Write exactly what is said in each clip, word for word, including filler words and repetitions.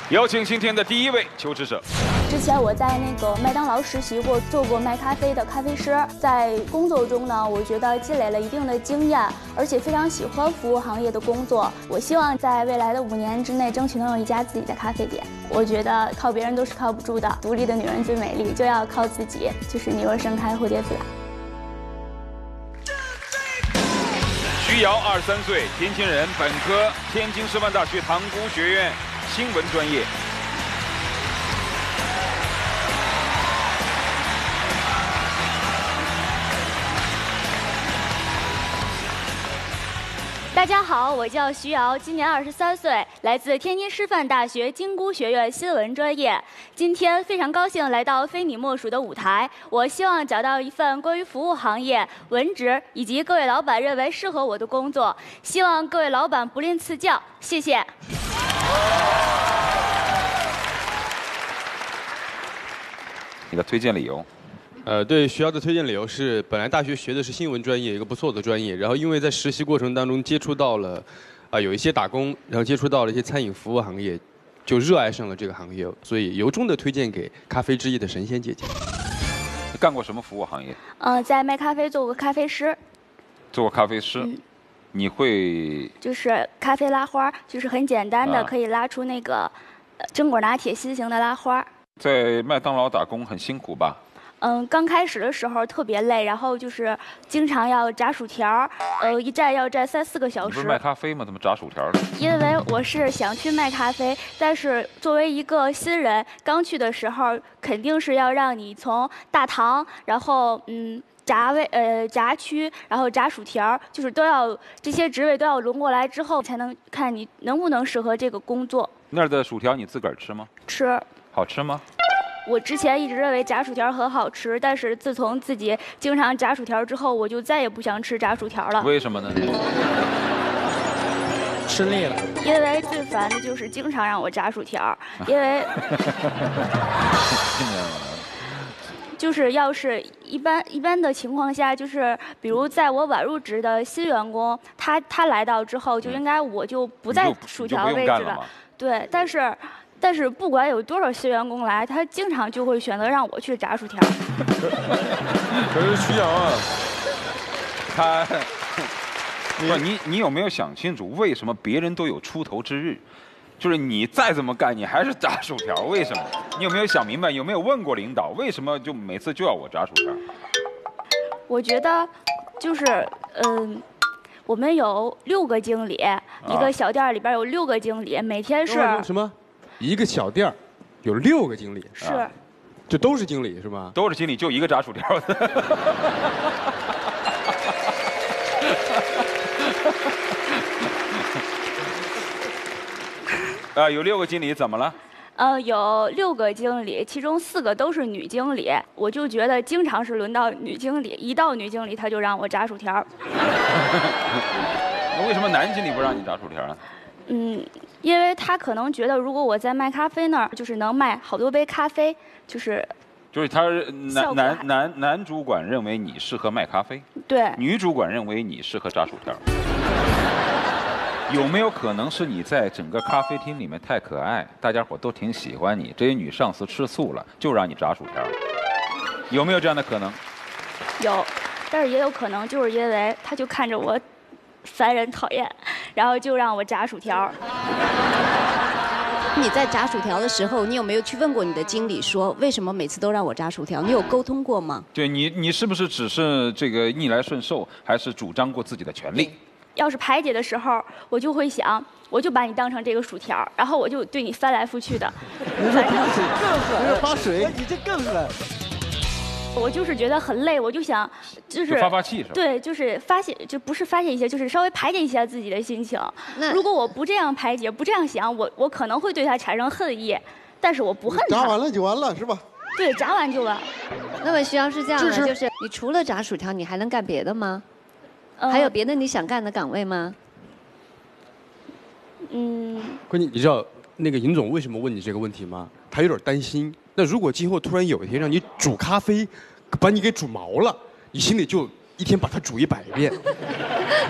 有请今天的第一位求职者。 之前我在那个麦当劳实习过，做过卖咖啡的咖啡师。在工作中呢，我觉得积累了一定的经验，而且非常喜欢服务行业的工作。我希望在未来的五年之内，争取能有一家自己的咖啡店。我觉得靠别人都是靠不住的，独立的女人最美丽，就要靠自己。就是女儿盛开，蝴蝶自来。 徐瑶，二十三岁，天津人，本科，天津师范大学塘沽学院新闻专业。 大家好，我叫徐瑶，今年二十三岁，来自天津师范大学金菇学院新闻专业。今天非常高兴来到非你莫属的舞台，我希望找到一份关于服务行业、文职以及各位老板认为适合我的工作，希望各位老板不吝赐教，谢谢。 你的推荐理由？ 呃，对徐瑶的推荐理由是，本来大学学的是新闻专业，一个不错的专业，然后因为在实习过程当中接触到了，啊、呃，有一些打工，然后接触到了一些餐饮服务行业，就热爱上了这个行业，所以由衷的推荐给咖啡之夜的神仙姐姐。 你干过什么服务行业？ 嗯、呃，在卖咖啡做过咖啡师。 做过咖啡师。嗯、你会？ 就是咖啡拉花，就是很简单的， 啊、 可以拉出那个榛果拿铁心形的拉花。 在麦当劳打工很辛苦吧？ 嗯，刚开始的时候特别累，然后就是经常要炸薯条，呃，一站要站三四个小时。 你不是卖咖啡吗？怎么炸薯条呢？ 因为我是想去卖咖啡，但是作为一个新人，刚去的时候肯定是要让你从大堂，然后嗯。炸位呃炸区，然后炸薯条，就是都要这些职位都要轮过来之后，才能看你能不能适合这个工作。 那儿的薯条你自个儿吃吗？ 吃。 好吃吗？ 我之前一直认为炸薯条很好吃，但是自从自己经常炸薯条之后，我就再也不想吃炸薯条了。 为什么呢？ 吃累了。 因为最烦的就是经常让我炸薯条，因为就是要是一般一般的情况下，就是比如在我晚入职的新员工，他他来到之后，就应该我就不在薯条位置了。对，但是。但是不管有多少新员工来，他经常就会选择让我去炸薯条。 可是徐瑶啊， 他，不，你你有没有想清楚，为什么别人都有出头之日，就是你再怎么干，你还是炸薯条？为什么？你有没有想明白？有没有问过领导，为什么就每次就要我炸薯条？ 我觉得，就是嗯。我们有六个经理，啊、一个小店里边有六个经理，每天是什么？一个小店有六个经理， 是， 啊、就都是经理是吗？ 都是经理，就一个炸薯条的。啊，有六个经理，怎么了？ 呃，有六个经理，其中四个都是女经理，我就觉得经常是轮到女经理，一到女经理他就让我炸薯条。 那为什么男经理不让你炸薯条呢？ 嗯，因为他可能觉得如果我在卖咖啡那儿，就是能卖好多杯咖啡，就是。 就是他男男男男主管认为你适合卖咖啡， 对， 女主管认为你适合炸薯条。有没有可能是你在整个咖啡厅里面太可爱，大家伙都挺喜欢你，这些女上司吃醋了，就让你炸薯条？有没有这样的可能？ 有，但是也有可能就是因为他就看着我烦人讨厌，然后就让我炸薯条。 你在炸薯条的时候，你有没有去问过你的经理说，为什么每次都让我炸薯条？你有沟通过吗？ 对你，你是不是只是这个逆来顺受，还是主张过自己的权利？ 要是排解的时候，我就会想，我就把你当成这个薯条，然后我就对你翻来覆去的。 你这更狠，发水，你这更狠。 我就是觉得很累，我就想，就是就发发气是吧？ 对，就是发泄，就不是发泄一些，就是稍微排解一下自己的心情。如果我不这样排解，不这样想，我我可能会对他产生恨意，但是我不恨他。 炸完了就完了，是吧？ 对，炸完就完。 那么徐阳是这样的，就是你除了炸薯条，你还能干别的吗？ 呃、 还有别的你想干的岗位吗？ 嗯。 关键你知道那个尹总为什么问你这个问题吗？他有点担心。那如果今后突然有一天让你煮咖啡，把你给煮毛了，你心里就一天把它煮一百遍。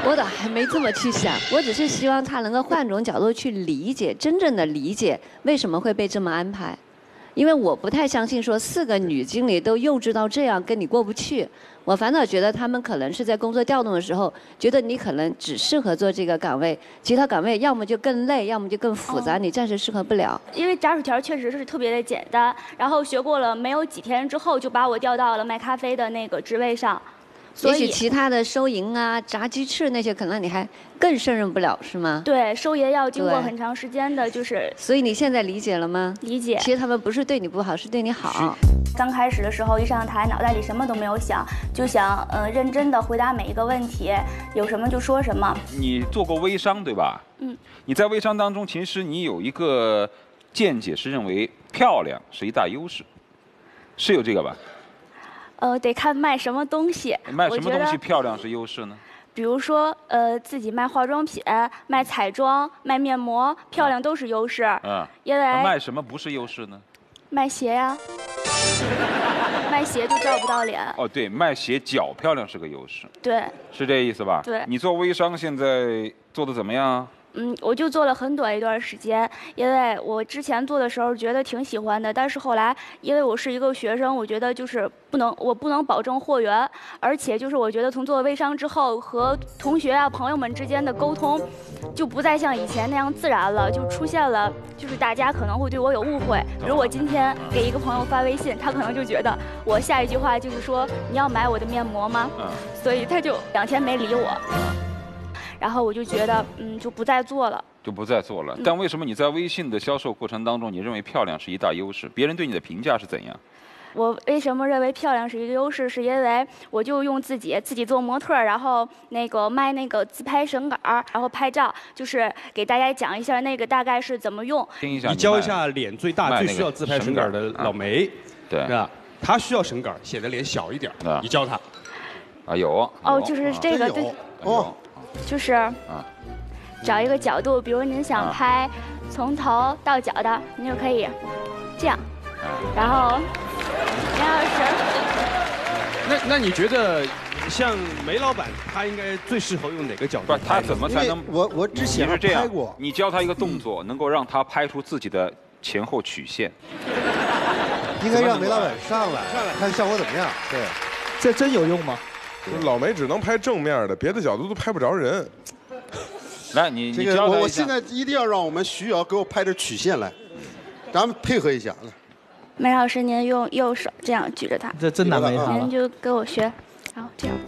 我倒还没这么去想，我只是希望他能够换种角度去理解，真正的理解为什么会被这么安排。因为我不太相信说四个女经理都幼稚到这样跟你过不去，我反倒觉得他们可能是在工作调动的时候，觉得你可能只适合做这个岗位，其他岗位要么就更累，要么就更复杂，你暂时适合不了。 因为炸薯条确实是特别的简单，然后学过了没有几天之后，就把我调到了卖咖啡的那个职位上。 也许其他的收银啊、炸鸡翅那些，可能你还更胜任不了，是吗？ 对，收银要经过很长时间的，就是。 所以你现在理解了吗？ 理解。 其实他们不是对你不好，是对你好。 刚开始的时候，一上台脑袋里什么都没有想，就想呃认真的回答每一个问题，有什么就说什么。 你做过微商对吧？嗯。你在微商当中，其实你有一个见解是认为漂亮是一大优势，是有这个吧？ 呃，得看卖什么东西。 卖什么东西漂亮是优势呢？ 比如说，呃，自己卖化妆品、卖彩妆、卖面膜，漂亮都是优势。嗯。因为卖什么不是优势呢？ 卖鞋呀。卖鞋就照不到脸。 哦，对，卖鞋脚漂亮是个优势。 对。 是这意思吧？ 对。 你做微商现在做的怎么样？ 嗯，我就做了很短一段时间，因为我之前做的时候觉得挺喜欢的，但是后来因为我是一个学生，我觉得就是不能，我不能保证货源，而且就是我觉得从做了微商之后，和同学啊朋友们之间的沟通，就不再像以前那样自然了，就出现了就是大家可能会对我有误会，比如我今天给一个朋友发微信，他可能就觉得我下一句话就是说你要买我的面膜吗？嗯，所以他就两天没理我。然后我就觉得，嗯，就不再做了， 就不再做了。但为什么你在微信的销售过程当中，你认为漂亮是一大优势？别人对你的评价是怎样？ 我为什么认为漂亮是一个优势？是因为我就用自己自己做模特，然后那个卖那个自拍绳杆，然后拍照，就是给大家讲一下那个大概是怎么用。 听一下， 你教一下脸最大、最需要自拍绳杆的老梅，对，是吧？他需要绳杆，显得脸小一点，你教他。 啊，有。 哦，就是这个，对， 哦。 就是，找一个角度，比如您想拍从头到脚的，您就可以这样，然后您要是， 那那你觉得像梅老板他应该最适合用哪个角度？ 不是他怎么才能？ 我我之前是这样，你教他一个动作，能够让他拍出自己的前后曲线。 应该让梅老板上来，上来看效果怎么样？对， 这真有用吗？ 老梅只能拍正面的，别的角度都拍不着人。 来，你你教他一下。我现在一定要让我们徐瑶给我拍点曲线来，咱们配合一下。 梅老师，您用右手这样举着它。 这真难为他了。 您就给我学，然后这样。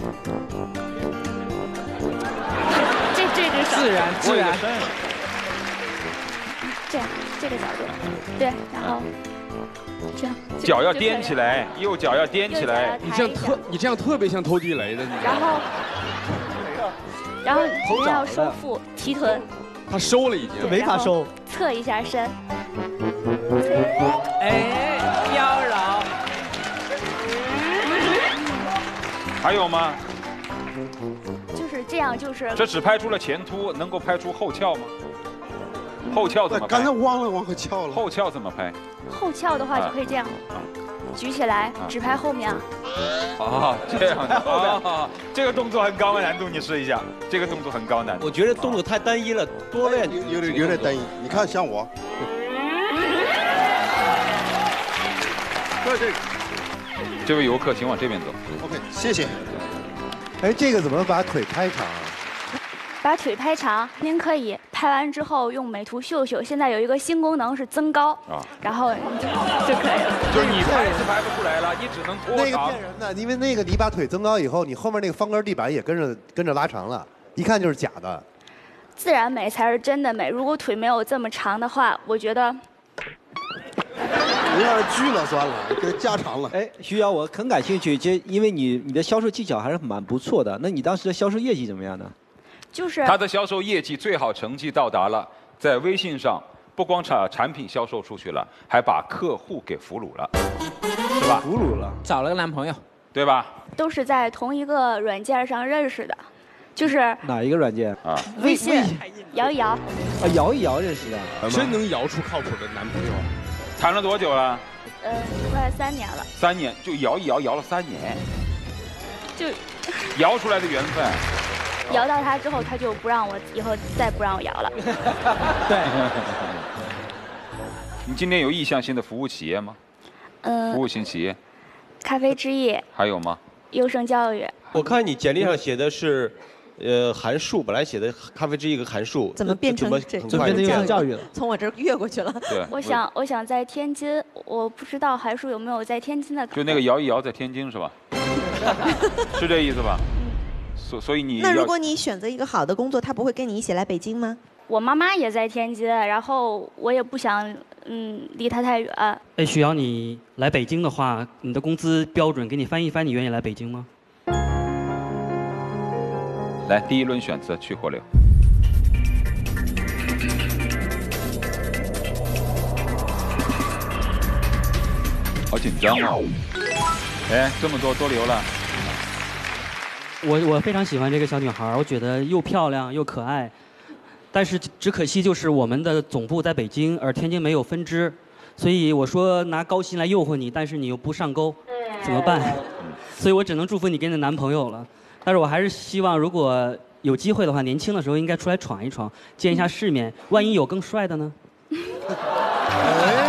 这这只手。 自然自然。 这样，这个角度，对，然后。这样， 脚要踮起来，右脚要踮起来。 你这样特，你这样特别像偷地雷的。 然后，然后您要收腹提臀。 他收了已经。 没法收。 侧一下身。 哎，妖娆。 还有吗？ 就是这样，就是。 这只拍出了前凸，能够拍出后翘吗？后翘怎么拍？ 刚才忘了往后翘了。 后翘怎么拍？ 后翘的话就可以这样，举起来，只拍后面。 啊，这样的啊，这个动作很高难度，你试一下。这个动作很高难度。 我觉得动作太单一了，多练有点有点单一。你看，像我。对这个。 这位游客，请往这边走。 OK， 谢谢。 哎，这个怎么把腿拍长？ 把腿拍长，您可以拍完之后用美图秀秀，现在有一个新功能是增高啊，然后你就就可以了。 就是你拍是拍不出来了，你只能拖长。 那个骗人的，因为那个你把腿增高以后，你后面那个方格地板也跟着跟着拉长了，一看就是假的。 自然美才是真的美，如果腿没有这么长的话，我觉得。 你要是锯了算了，给加长了。 哎，徐瑶，我很感兴趣，这因为你你的销售技巧还是蛮不错的，那你当时的销售业绩怎么样呢？ 就是他的销售业绩最好成绩到达了，在微信上不光把产品销售出去了，还把客户给俘虏了，是吧？ 俘虏了，找了个男朋友， 对吧？ 都是在同一个软件上认识的，就是哪一个软件啊？ 微信，摇一摇。啊， 摇一摇认识的， 真能摇出靠谱的男朋友。 谈了多久了？ 呃，快三年了。 三年就摇一摇，摇了三年， 就摇出来的缘分。 摇到它之后，它就不让我以后再不让我摇了。 对。 你今年有意向性的服务企业吗？ 嗯。 服务型企业。 咖啡之夜。 还有吗？ 优胜教育。 我看你简历上写的是。呃，函数本来写的咖啡之一个函数， 怎么变成这？ 怎么变成优胜教育了？ 从我这儿越过去了。 对， 我想，我想在天津，我不知道函数有没有在天津的。 就那个摇一摇在天津是吧？是这意思吧？嗯。所所以你那如果你选择一个好的工作，他不会跟你一起来北京吗？ 我妈妈也在天津，然后我也不想嗯离她太远。 哎，许瑶，你来北京的话，你的工资标准给你翻一翻，你愿意来北京吗？ 来，第一轮选择去或留。好紧张哦！哎，这么多都留了。 我我非常喜欢这个小女孩，我觉得又漂亮又可爱，但是只可惜就是我们的总部在北京，而天津没有分支，所以我说拿高薪来诱惑你，但是你又不上钩，怎么办？所以我只能祝福你跟你的男朋友了。但是我还是希望，如果有机会的话，年轻的时候应该出来闯一闯，见一下世面。万一有更帅的呢？ 哎，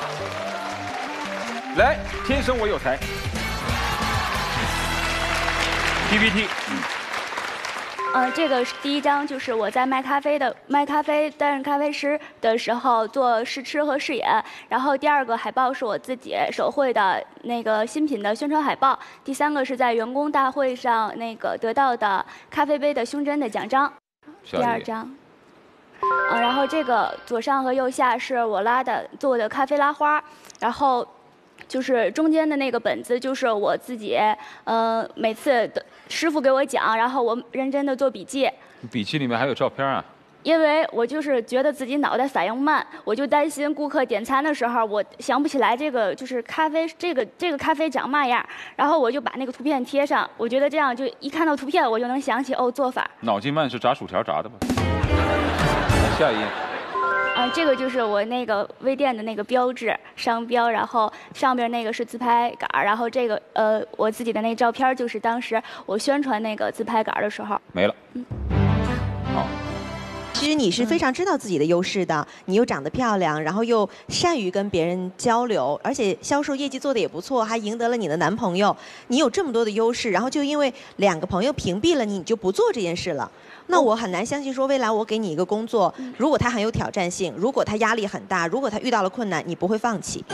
来，天生我有才。P P T。 嗯，这个是第一张，就是我在卖咖啡的卖咖啡担任咖啡师的时候做试吃和试演。然后第二个海报是我自己手绘的那个新品的宣传海报。第三个是在员工大会上那个得到的咖啡杯的胸针的奖章。第二张。嗯，然后这个左上和右下是我拉的做的咖啡拉花，然后。就是中间的那个本子，就是我自己，呃，每次的师傅给我讲，然后我认真的做笔记。 笔记里面还有照片啊？ 因为我就是觉得自己脑袋反应慢，我就担心顾客点餐的时候，我想不起来这个就是咖啡这个这个咖啡长嘛样，然后我就把那个图片贴上，我觉得这样就一看到图片，我就能想起哦做法。 脑筋慢是炸薯条炸的吗？下一页。 啊，这个就是我那个微店的那个标志商标，然后上边那个是自拍杆，然后这个呃我自己的那照片就是当时我宣传那个自拍杆的时候。 没了。嗯。好。 其实你是非常知道自己的优势的，你又长得漂亮，然后又善于跟别人交流，而且销售业绩做得也不错，还赢得了你的男朋友。你有这么多的优势，然后就因为两个朋友屏蔽了你，你就不做这件事了。那我很难相信说，未来我给你一个工作，如果它很有挑战性，如果它压力很大，如果它遇到了困难，你不会放弃。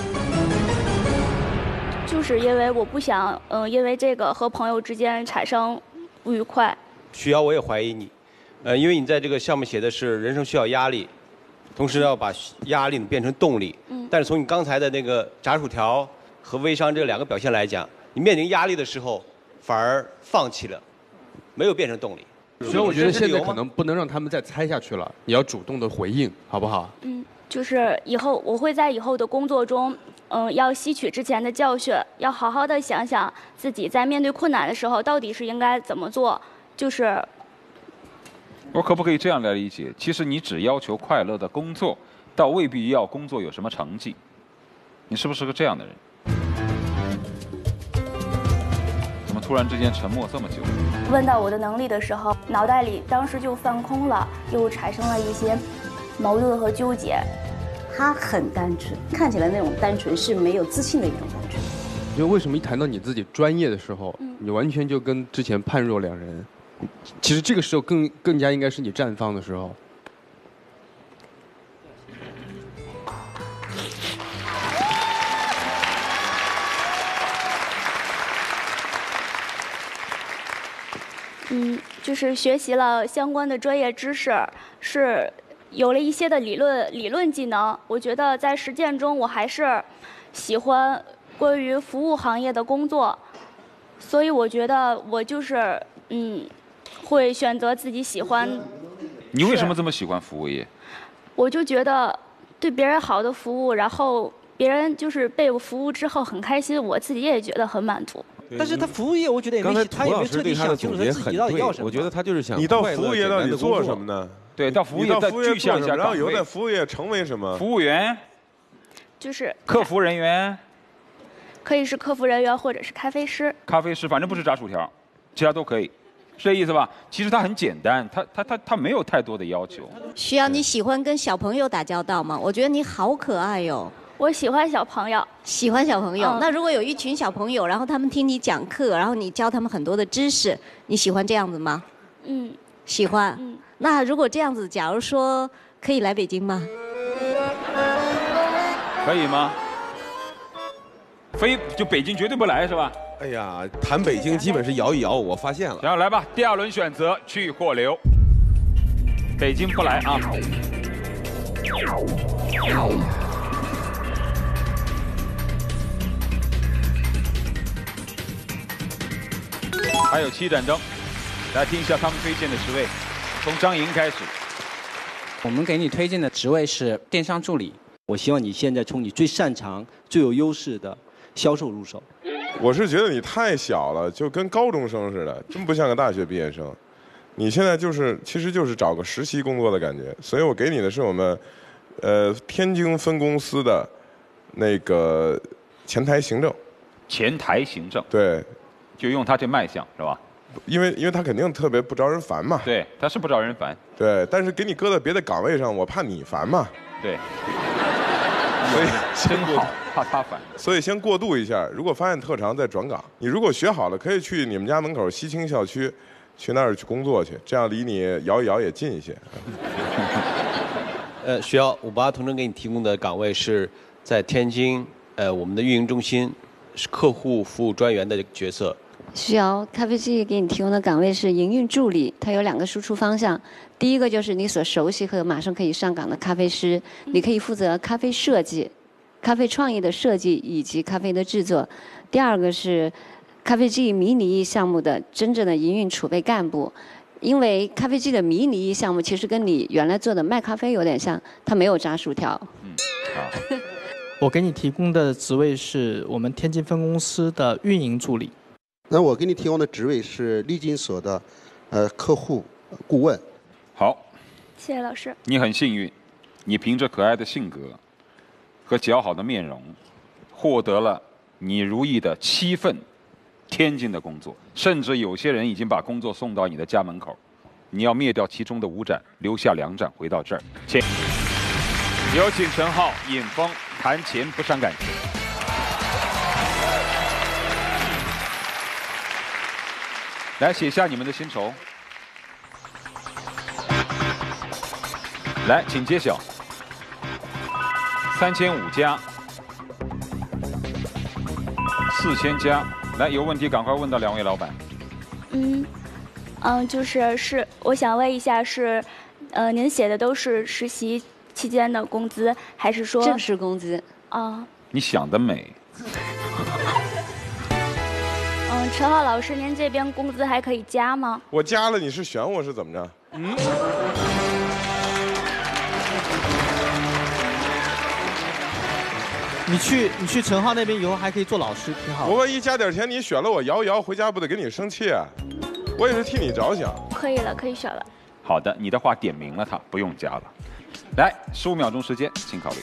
就是因为我不想，嗯、呃，因为这个和朋友之间产生不愉快。 许瑶，我也怀疑你，呃，因为你在这个项目写的是人生需要压力，同时要把压力变成动力。嗯。但是从你刚才的那个炸薯条和微商这两个表现来讲，你面临压力的时候反而放弃了，没有变成动力。 所以我觉得现在可能不能让他们再猜下去了，你要主动的回应，好不好？ 嗯，就是以后我会在以后的工作中，嗯，要吸取之前的教训，要好好的想想自己在面对困难的时候到底是应该怎么做。就是， 我可不可以这样来理解？其实你只要求快乐的工作，倒未必要工作有什么成绩。你是不是个这样的人？怎么突然之间沉默这么久？ 问到我的能力的时候，脑袋里当时就放空了，又产生了一些矛盾和纠结。 他很单纯，看起来那种单纯是没有自信的一种单纯。 因为为什么一谈到你自己专业的时候，嗯、你完全就跟之前判若两人。其实这个时候更更加应该是你绽放的时候。 嗯，就是学习了相关的专业知识，是有了一些的理论理论技能。我觉得在实践中，我还是喜欢关于服务行业的工作，所以我觉得我就是嗯，会选择自己喜欢。 你为什么这么喜欢服务业？ 我就觉得对别人好的服务，然后别人就是被我服务之后很开心，我自己也觉得很满足。 但是他服务业，我觉得也没，他也没彻底想清楚他自己到底要什么。 我觉得他就是想你到服务业到底做什么呢？ 对，到服务业再具象一下， 然后以后在服务业成为什么？ 服务员， 就是客服人员， 可以是客服人员或者是咖啡师。 咖啡师，反正不是炸薯条，其他都可以。 是这意思吧？其实它很简单，它它它它没有太多的要求。 需要你喜欢跟小朋友打交道吗？我觉得你好可爱哟。 我喜欢小朋友， 喜欢小朋友。 嗯、 那如果有一群小朋友，然后他们听你讲课，然后你教他们很多的知识，你喜欢这样子吗？ 嗯， 喜欢。嗯，那如果这样子，假如说可以来北京吗？ 可以吗？非就北京绝对不来是吧？ 哎呀，谈北京基本是摇一摇，我发现了。 行，来吧，第二轮选择去或留。北京不来啊。还有七盏灯，来听一下他们推荐的职位，从张莹开始。 我们给你推荐的职位是电商助理。 我希望你现在从你最擅长、最有优势的销售入手。 我是觉得你太小了，就跟高中生似的，真不像个大学毕业生。你现在就是，其实就是找个实习工作的感觉。所以我给你的是我们，呃，天津分公司的那个前台行政。 前台行政。 对。 就用他这卖相是吧？ 因为因为他肯定特别不招人烦嘛。 对，他是不招人烦。 对，但是给你搁在别的岗位上，我怕你烦嘛。 对。 所以真好，怕他烦。 所以先过渡一下，如果发现特长再转岗。你如果学好了，可以去你们家门口西青校区，去那儿去工作去，这样离你摇一摇也近一些。 呃，需要五八同城给你提供的岗位是在天津，呃，我们的运营中心是客户服务专员的角色。 需要咖啡机给你提供的岗位是营运助理，它有两个输出方向。第一个就是你所熟悉和马上可以上岗的咖啡师，你可以负责咖啡设计、咖啡创意的设计以及咖啡的制作。第二个是咖啡机迷你翼项目的真正的营运储备干部，因为咖啡机的迷你翼项目其实跟你原来做的卖咖啡有点像，它没有炸薯条。 嗯，好。 我给你提供的职位是我们天津分公司的运营助理。 那我给你提供的职位是丽金所的，呃，客户顾问。 好， 谢谢老师。 你很幸运，你凭着可爱的性格和姣好的面容，获得了你如意的七份天津的工作，甚至有些人已经把工作送到你的家门口。你要灭掉其中的五盏，留下两盏回到这儿。请有请陈浩、尹峰谈钱不伤感情。来写下你们的薪酬。来，请揭晓。三千五加，四千加。来，有问题赶快问到两位老板。 嗯，嗯，就是是，我想问一下是，呃，您写的都是实习期间的工资，还是说正式工资？ 啊。 你想得美。 嗯，陈浩老师，您这边工资还可以加吗？ 我加了，你是选我是怎么着？嗯。 你去你去陈浩那边以后还可以做老师，挺好。 我万一加点钱，你选了我摇一摇，回家不得给你生气啊？我也是替你着想。 可以了，可以选了。 好的，你的话点明了他，不用加了。来，十五秒钟时间，请考虑。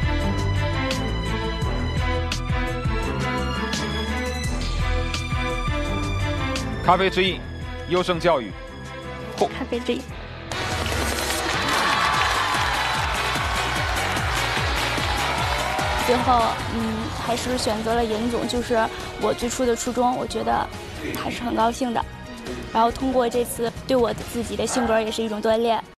咖啡之翼，优胜教育。 咖啡之翼。最后，嗯，还是选择了尹总，就是我最初的初衷，我觉得还是很高兴的。然后通过这次，对我自己的性格也是一种锻炼。